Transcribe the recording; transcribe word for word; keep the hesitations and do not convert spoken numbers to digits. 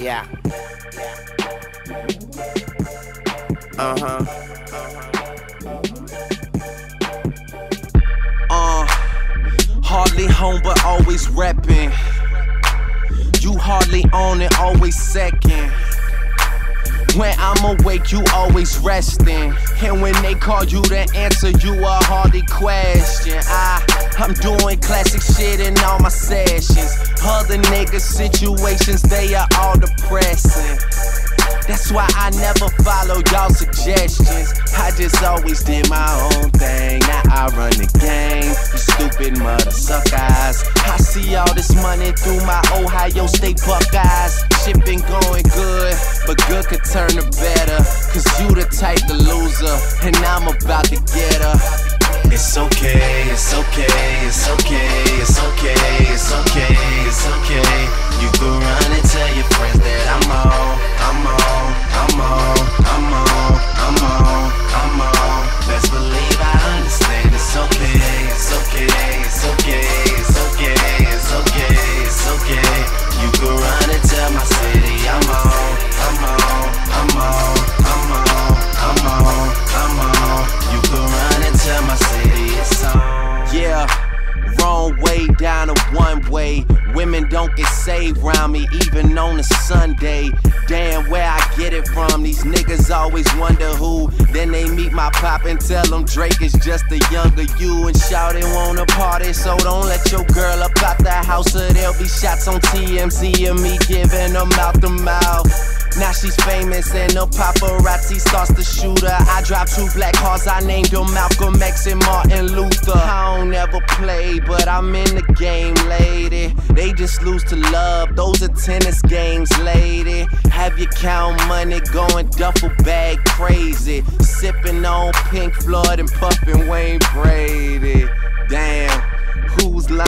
Yeah. Uh-huh. Uh, hardly home but always reppin'. You hardly on it, always second. When I'm awake, you always resting. And when they call you to answer, you a hardy question. I, I'm doing classic shit in all my sessions. Other niggas' situations, they are all depressing. That's why I never follow y'all suggestions. I just always did my own thing. Now I run the game. You stupid mother suckers. I see all this money through my Ohio State Buckeyes. Shit been going good, but good could turn to better. Cause you the type to loser, and I'm about to get her. It's okay, it's okay, it's okay, it's okay, it's okay, it's okay. You can run and tell your friends that I'm on, I'm on, I'm on, I'm on, I'm on, I'm on. Best believe I understand. It's okay, it's okay, it's okay, it's okay, it's okay, it's okay. You can run and tell my city I'm on, I'm on, I'm on, I'm on, I'm on, I'm on. You can run and tell my city it's on. Yeah, wrong way down a one way. Women don't get saved round me, even on a Sunday. Damn, where I get it from. These niggas always wonder who. Then they meet my pop and tell them Drake is just a younger you. And shout it wanna party, so don't let your girl up out the house, or there'll be shots on T M Z of me giving them mouth to mouth. Now she's famous and the paparazzi starts to shoot her. I dropped two black cars, I named them Malcolm X and Martin Luther. I don't ever play, but I'm in the game, lady. They just lose to love, those are tennis games, lady. Have you count money, going duffel bag crazy. Sipping on Pink Floyd and puffin' Wayne Brady.